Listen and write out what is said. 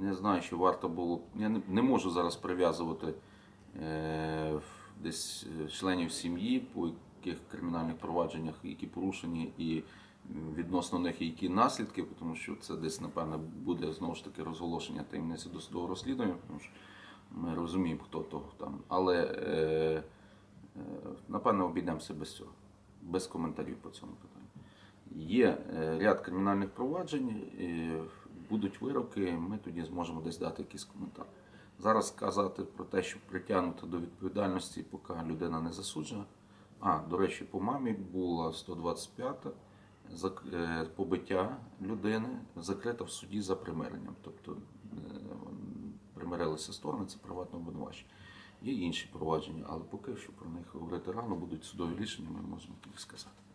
не знаю, чи варто було. Я не можу зараз прив'язувати десь членів сім'ї, по яких кримінальних провадженнях, які порушені, і відносно них які наслідки, тому що це десь, напевно, буде знову ж таки розголошення таємниці досудового розслідування, тому що ми розуміємо, хто то там. Але напевно обійдемося без цього, без коментарів по цьому питанню. Є ряд кримінальних проваджень, будуть вироки, ми тоді зможемо десь дати якийсь коментар. Зараз сказати про те, що притягнуто до відповідальності, поки людина не засуджена. До речі, по мамі була 125-та побиття людини, закрита в суді за примиренням. Тобто примирилися сторони, це приватне обвинувачення. Є інші провадження, але поки що про них говорити рано, будуть судові рішення, ми можемо їх сказати.